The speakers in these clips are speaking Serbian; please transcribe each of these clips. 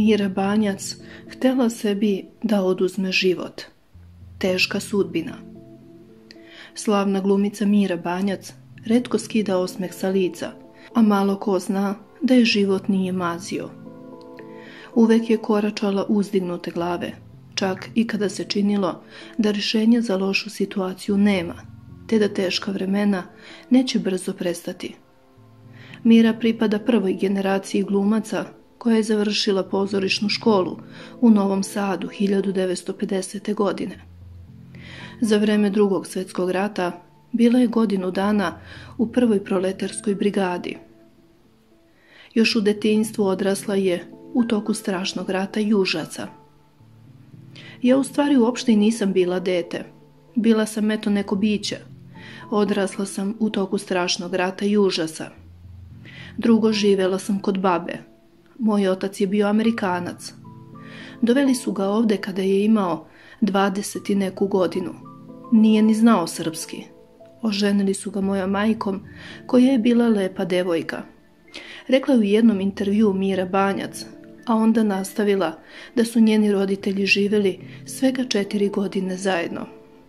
Mira Banjac htjela sebi da oduzme život. Teška sudbina. Slavna glumica Mira Banjac retko skida osmeh sa lica, a malo ko zna da je život nije mazio. Uvek je koračala uzdignute glave, čak i kada se činilo da rješenja za lošu situaciju nema, te da teška vremena neće brzo prestati. Mira pripada prvoj generaciji glumaca koja je završila pozorišnu školu u Novom Sadu 1950. godine. Za vreme Drugog svjetskog rata bila je godinu dana u prvoj proletarskoj brigadi. Još u detinjstvu odrasla je u toku strašnog rata i užaca. Ja u stvari uopšte i nisam bila dete. Bila sam eto neko biće. Odrasla sam u toku strašnog rata i užasa. Drugo, živela sam kod babe. Moj otac je bio Amerikanac. Doveli su ga ovde kada je imao 20 i neku godinu. Nije ni znao srpski. Oženili su ga mojom majkom, koja je bila lepa devojka. Rekla je u jednom intervjuu Mira Banjac, a onda nastavila da su njeni roditelji živjeli svega 4 godine zajedno.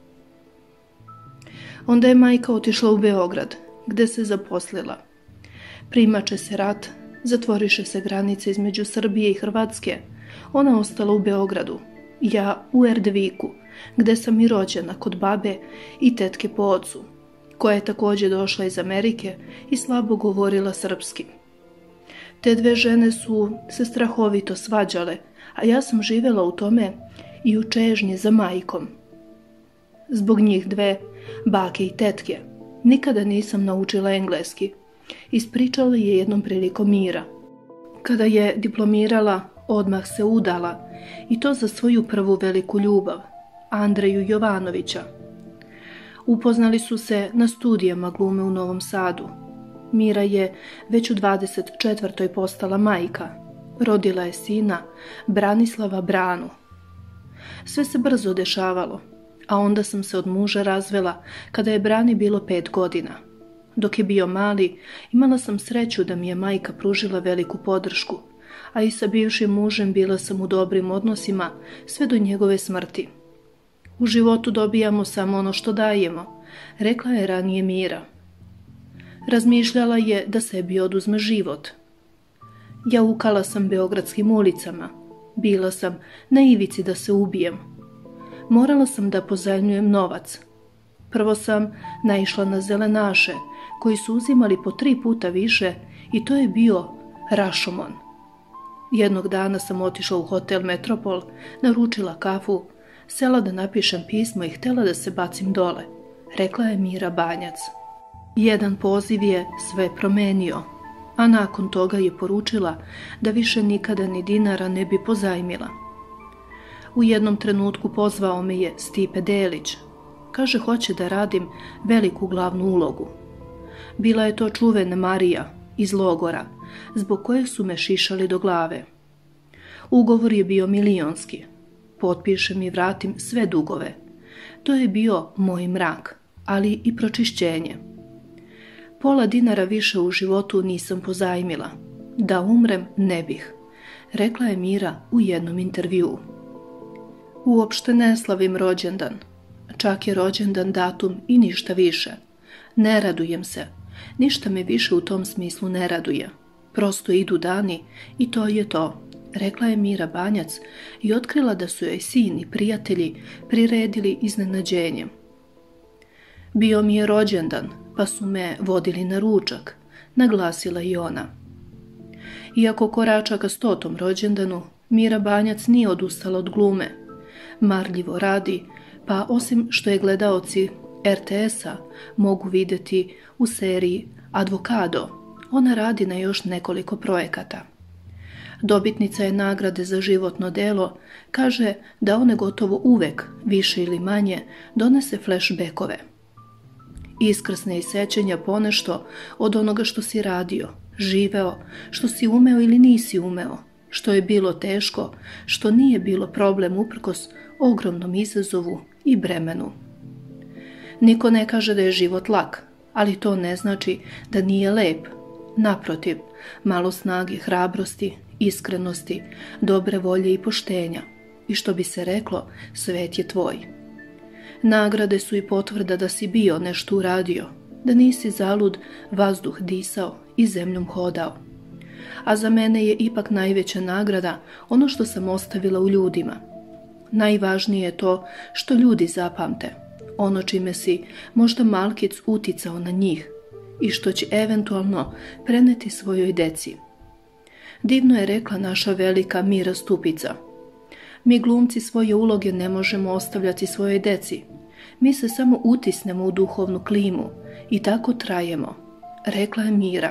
Onda je majka otišla u Beograd, gde se zaposlila. Primače se rat, zatvoriše se granice između Srbije i Hrvatske. Ona ostala u Beogradu, ja u Erdeviku, gde sam i rođena kod babe i tetke po ocu, koja je također došla iz Amerike i slabo govorila srpski. Te dve žene su se strahovito svađale, a ja sam živjela u tome i u čežnji za majkom. Zbog njih dve, bake i tetke, nikada nisam naučila engleski. Ispričala je jednom prilikom Mira. Kada je diplomirala, odmah se udala, i to za svoju prvu veliku ljubav, Andreju Jovanovića. Upoznali su se na studijama glume u Novom Sadu. Mira je već u 24. postala majka. Rodila je sina, Branislava Branu. Sve se brzo dešavalo, a onda sam se od muža razvela kada je Brani bilo 5 godina. Dok je bio mali, imala sam sreću da mi je majka pružila veliku podršku, a i sa bivšim mužem bila sam u dobrim odnosima sve do njegove smrti. U životu dobijamo samo ono što dajemo, rekla je ranije Mira. Razmišljala je da sebi oduzme život. Jaukala sam beogradskim ulicama. Bila sam na ivici da se ubijem. Morala sam da pozajmljujem novac. Prvo sam naišla na zelenaše, koji su uzimali po 3 puta više, i to je bio rašomon. Jednog dana sam otišla u hotel Metropol, naručila kafu, sela da napišem pismo i htjela da se bacim dole, rekla je Mira Banjac. Jedan poziv je sve promenio, a nakon toga je poručila da više nikada ni dinara ne bi pozajmila. U jednom trenutku pozvao me je Stipe Delić. Kaže, hoće da radim veliku glavnu ulogu. Bila je to čuvena Marija iz logora, zbog kojeg su me šišali do glave. Ugovor je bio milionski. Potpišem i vratim sve dugove. To je bio moj mrak, ali i pročišćenje. Pola dinara više u životu nisam pozajmila. Da umrem ne bih, rekla je Mira u jednom intervjuu. Uopšte ne slavim rođendan. Čak je rođendan datum i ništa više. Ne radujem se. Ništa me više u tom smislu ne raduje. Prosto idu dani i to je to, rekla je Mira Banjac i otkrila da su joj sin i prijatelji priredili iznenađenje. Bio mi je rođendan, pa su me vodili na ručak, naglasila i ona. Iako korača ka 100. rođendanu, Mira Banjac nije odustala od glume. Marljivo radi, pa osim što je gledaoci RTS-a mogu vidjeti u seriji Advokado, ona radi na još nekoliko projekata. Dobitnica je nagrade za životno delo, kaže da one gotovo uvek, više ili manje, donese flashbackove. Iskrsne i sećanja ponešto od onoga što si radio, živeo, što si umeo ili nisi umeo, što je bilo teško, što nije bilo problem uprkos ogromnom izazovu i bremenu. Niko ne kaže da je život lak, ali to ne znači da nije lep. Naprotiv, malo snage, hrabrosti iskrenosti, dobre volje i poštenja. I što bi se reklo, svet je tvoj. Nagrade su i potvrda da si bio nešto uradio, da nisi zalud vazduh disao i zemljom hodao. A za mene je ipak najveća nagrada ono što sam ostavila u ljudima. Najvažnije je to što ljudi zapamte, ono čime si možda malkic uticao na njih i što će eventualno preneti svojoj deci. Divno je rekla naša velika Mira Stupica. Mi glumci svoje uloge ne možemo ostavljati svojoj deci. Mi se samo utisnemo u duhovnu klimu i tako trajemo, rekla je Mira.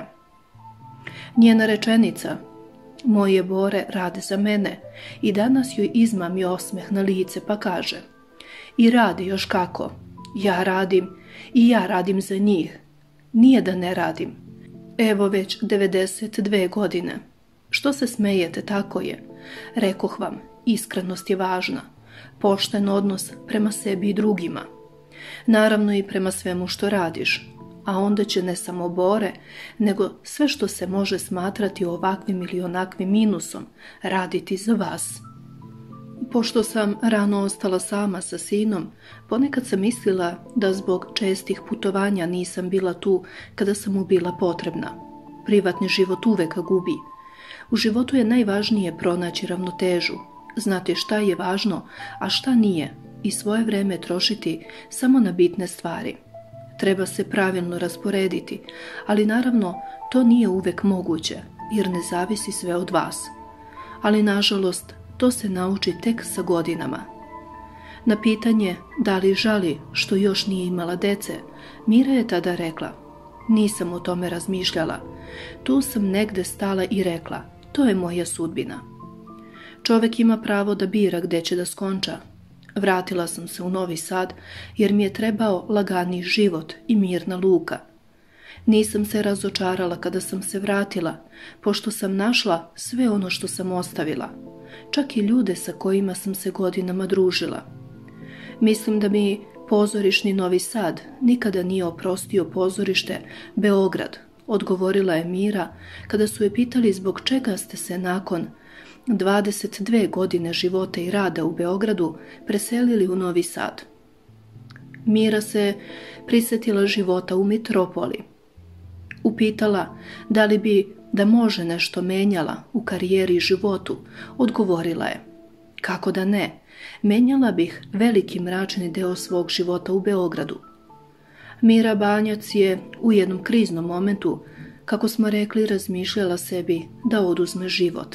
Njena rečenica, moje Bore rade za mene, i danas joj izmami osmeh na lice pa kaže, i radi još kako, ja radim i ja radim za njih, nije da ne radim. Evo već 92 godine. Što se smejete, tako je. Rekoh vam, iskrenost je važna, pošten odnos prema sebi i drugima. Naravno i prema svemu što radiš, a onda će ne samo Bore, nego sve što se može smatrati ovakvim ili onakvim minusom raditi za vas. Pošto sam rano ostala sama sa sinom, ponekad sam mislila da zbog čestih putovanja nisam bila tu kada sam mu bila potrebna. Privatni život uvek gubi. U životu je najvažnije pronaći ravnotežu, znati šta je važno, a šta nije, i svoje vreme trošiti samo na bitne stvari. Treba se pravilno rasporediti, ali naravno to nije uvek moguće, jer ne zavisi sve od vas. Ali nažalost, to se nauči tek sa godinama. Na pitanje da li žali što još nije imala dece, Mira je tada rekla, nisam o tome razmišljala, tu sam negde stala i rekla, to je moja sudbina. Čovek ima pravo da bira gde će da skonča. Vratila sam se u Novi Sad jer mi je trebao laganiji život i mirna luka. Nisam se razočarala kada sam se vratila, pošto sam našla sve ono što sam ostavila, čak i ljude sa kojima sam se godinama družila. Mislim da mi pozorišni Novi Sad nikada nije oprostio pozorište Beograd, odgovorila je Mira kada su je pitali zbog čega ste se nakon 22 godine života i rada u Beogradu preselili u Novi Sad. Mira se prisetila života u metropoli. Upitala da li bi da može nešto menjala u karijeri i životu, odgovorila je, kako da ne, menjala bih veliki mračni deo svog života u Beogradu. Mira Banjac je u jednom kriznom momentu, kako smo rekli, razmišljala sebi da oduzme život.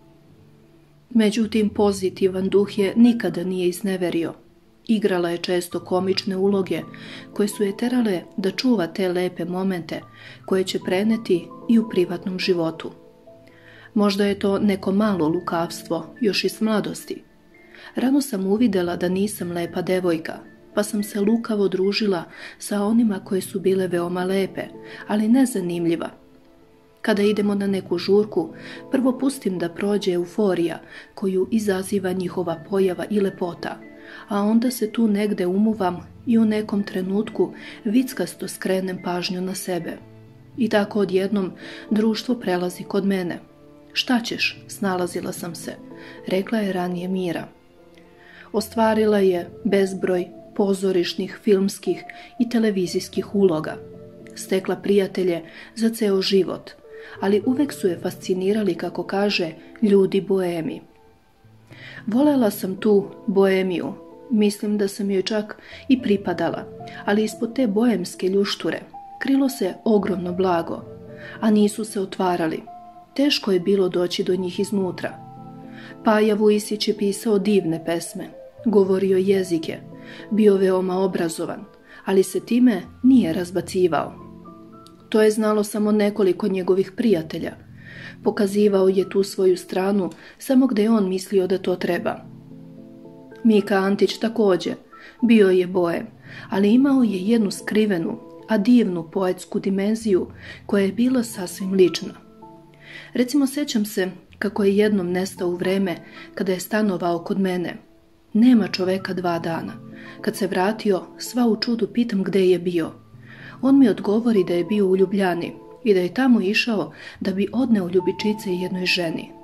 Međutim, pozitivan duh je nikada nije izneverio. Igrala je često komične uloge koje su je terale da čuva te lepe momente koje će preneti i u privatnom životu. Možda je to neko malo lukavstvo još iz mladosti. Rano sam uvidela da nisam lepa devojka, pa sam se lukavo družila sa onima koje su bile veoma lepe, ali nezanimljiva. Kada idemo na neku žurku, prvo pustim da prođe euforija koju izaziva njihova pojava i lepota, a onda se tu negde umuvam i u nekom trenutku vickasto skrenem pažnju na sebe. I tako odjednom društvo prelazi kod mene. Šta ćeš, snalazila sam se, rekla je ranije Mira. Ostvarila je bezbroj pozorišnih, filmskih i televizijskih uloga. Stekla prijatelje za ceo život, ali uvek su je fascinirali, kako kaže, ljudi boemi. Volela sam tu boemiju, mislim da sam joj čak i pripadala, ali ispod te boemske ljušture krilo se ogromno blago, a nisu se otvarali. Teško je bilo doći do njih iznutra. Paja Vujisić je pisao divne pesme, govorio jezike, bio veoma obrazovan, ali se time nije razbacivao. To je znalo samo nekoliko njegovih prijatelja. Pokazivao je tu svoju stranu samo gde je on mislio da to treba. Mika Antić također, bio je boem, ali imao je jednu skrivenu, a divnu poetsku dimenziju koja je bila sasvim lična. Recimo, sećam se kako je jednom nestao u vreme kada je stanovao kod mene. Nema čoveka 2 dana. Kad se vratio, sva u čudu pitam gde je bio. On mi odgovori da je bio u Ljubljani i da je tamo išao da bi odneo ljubičice jednoj ženi.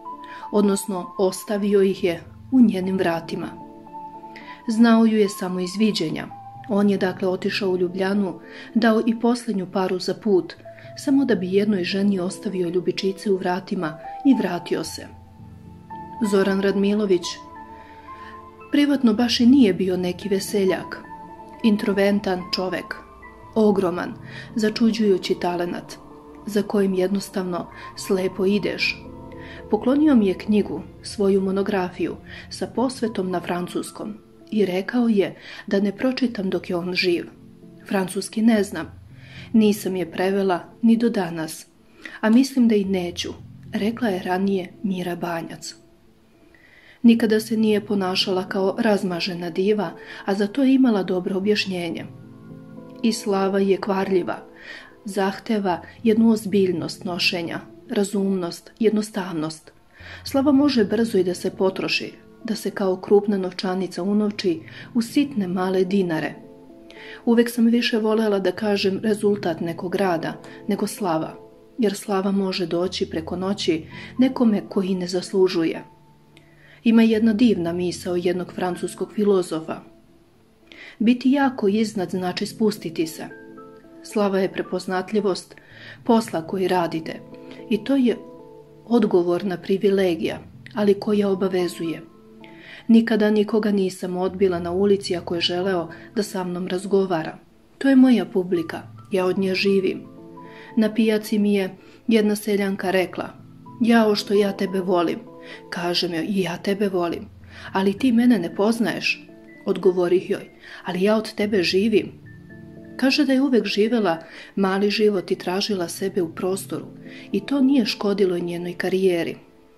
odnosno ostavio ih je u njenim vratima. Znao ju je samo iz viđenja. On je dakle otišao u Ljubljanu, dao i posljednju paru za put, samo da bi jednoj ženi ostavio ljubičice u vratima i vratio se. Zoran Radmilović privatno baš i nije bio neki veseljak. Introvertan čovek, ogroman, začuđujući talenat, za kojim jednostavno slepo ideš. Poklonio mi je knjigu, svoju monografiju, sa posvetom na francuskom i rekao je da ne pročitam dok je on živ. Francuski ne znam. Nisam je prevela ni do danas, a mislim da i neću, rekla je ranije Mira Banjac. Nikada se nije ponašala kao razmažena diva, a za to je imala dobro objašnjenje. I slava je kvarljiva, zahteva jednu ozbiljnost nošenja, razumnost, jednostavnost. Slava može brzo i da se potroši, da se kao krupna novčanica unovči u sitne male dinare. Uvek sam više voljela da kažem rezultat nekog rada nego slava, jer slava može doći preko noći nekome koji ne zaslužuje. Ima jedna divna misao jednog francuskog filozofa. Biti jako iznad znači spustiti se. Slava je prepoznatljivost posla koji radite i to je odgovorna privilegija, ali koja obavezuje. Nikada nikoga nisam odbila na ulici ako je želeo da sa mnom razgovara. To je moja publika, ja od nje živim. Na pijaci mi je jedna seljanka rekla: jao što ja tebe volim. Kažem joj: i ja tebe volim. Ali ti mene ne poznaješ. Odgovorih joj: ali ja od tebe živim. Kaže da je uvek živela mali život i tražila sebe u prostoru i to nije škodilo njenoj karijeri.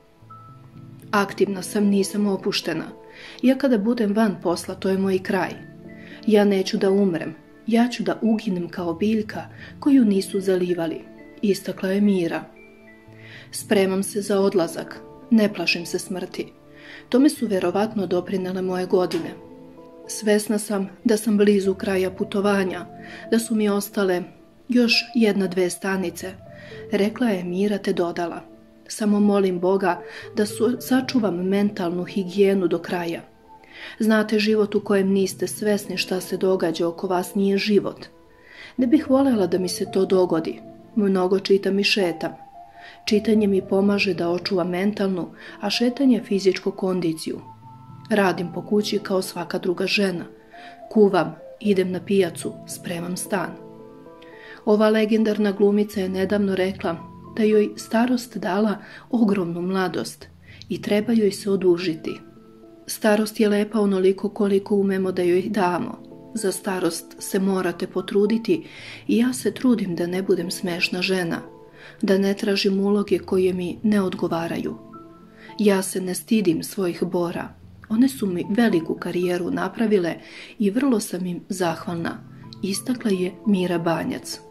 Aktivna sam, nisam opuštena. Ja kada budem van posla, to je moj kraj. Ja neću da umrem, ja ću da uginem kao biljka koju nisu zalivali, istakla je Mira. Spremam se za odlazak, ne plašim se smrti. Tome su verovatno doprinele moje godine. Svesna sam da sam blizu kraja putovanja, da su mi ostale još 1-2 stanice, rekla je Mira te dodala: samo molim Boga da sačuvam mentalnu higijenu do kraja. Znate, život u kojem niste svesni šta se događa oko vas nije život. Ne bih voljela da mi se to dogodi. Mnogo čitam i šetam. Čitanje mi pomaže da očuvam mentalnu, a šetanje fizičku kondiciju. Radim po kući kao svaka druga žena. Kuvam, idem na pijacu, spremam stan. Ova legendarna glumica je nedavno rekla da joj starost dala ogromnu mladost i treba joj se odužiti. Starost je lepa onoliko koliko umemo da joj damo. Za starost se morate potruditi i ja se trudim da ne budem smešna žena, da ne tražim uloge koje mi ne odgovaraju. Ja se ne stidim svojih bora. One su mi veliku karijeru napravile i vrlo sam im zahvalna, istakla je Mira Banjac.